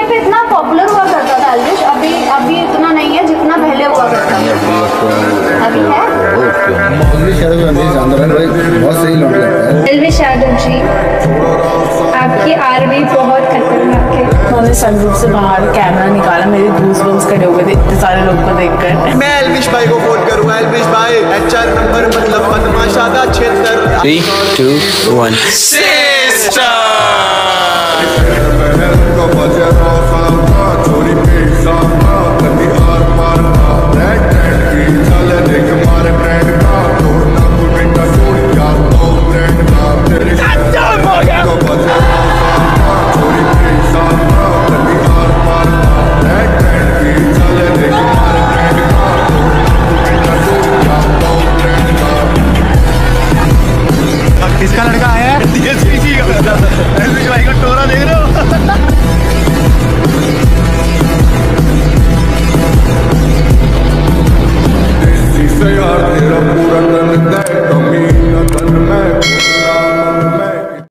पे इतना पॉपुलर हुआ करता था एल्विश, अभी इतना नहीं है जितना पहले हुआ करता था। अभी है बहुत सही लौट लगता है। एल्विश यादव जी, आपकी आरवी बहुत खतरनाक है। मैंने सनरूफ से बाहर कैमरा निकाला, मेरे गूज़बम्स खड़े हो गए थे इतने सारे लोग को देखकर। मैं एल्विश भाई को फोन करूंगा। एल्विश भाई HR नंबर मतलब बदमाशादा क्षेत्र। 3, 2, 1 किसका लड़का आया है? DSP जी का। एल्विश भाई का टोरा देख रहे हो? यार तेरा पूरा